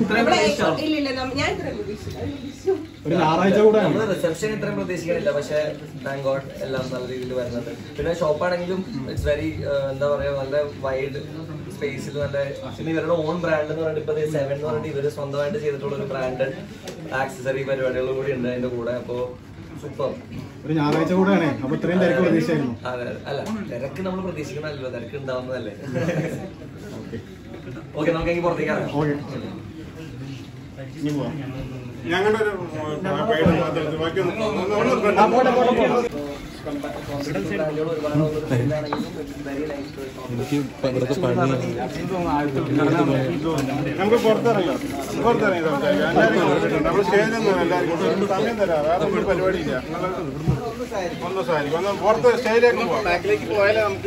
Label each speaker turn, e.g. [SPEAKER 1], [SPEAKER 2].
[SPEAKER 1] ഒരു ഞായറാഴ്ച കൂടെ
[SPEAKER 2] നമ്മള് റിസപ്ഷൻ ഇത്രയും പ്രതീക്ഷിക്കണില്ല, പക്ഷെ താങ്ക് ഗോഡ് എല്ലാം നല്ല രീതിയിൽ വരുന്നുണ്ട്. പിന്നെ ഷോപ്പാണെങ്കിലും ഇറ്റ്സ് വെരി എന്താ പറയാ, നല്ല വൈഡ് സ്പേസിൽ നല്ല. പിന്നെ ഇവരുടെ ഓൺ ബ്രാൻഡ് എന്ന് പറഞ്ഞിട്ട് ഇപ്പൊ 7 എന്ന് പറഞ്ഞിട്ട് ഇവര് സ്വന്തമായിട്ട് ചെയ്തിട്ടുള്ള ഒരു ബ്രാൻഡഡ് ആക്സസറി പരിപാടികൾ കൂടി ഉണ്ട് അതിന്റെ കൂടെ. അപ്പൊ സൂപ്പർ.
[SPEAKER 1] ഒരു ഞായറാഴ്ച കൂടെയാണ്, അപ്പൊ ഇത്രയും തിരക്ക് പ്രതീക്ഷിച്ചായിരുന്നു.
[SPEAKER 2] അതെ, അല്ല തിരക്ക് നമ്മൾ പ്രതീക്ഷിക്കണമല്ലോ, തിരക്ക് ഉണ്ടാവുന്നതല്ലേ. ഓക്കെ, നമുക്ക് പുറത്തേക്ക് ഇറങ്ങാം.
[SPEAKER 3] ഞങ്ങളുടെ ഒരു നമുക്ക് പുറത്തിറങ്ങാം, നമ്മൾ സ്റ്റേജിൽ എല്ലാവർക്കും സമയം തരാം. വേറെ ഒരു പരിപാടിയില്ല. ഒന്ന് സാരി ഒന്ന് പുറത്ത് സ്റ്റേജിലേക്ക് പോവാം. ബാക്കിലേക്ക് പോയാലേ നമുക്ക്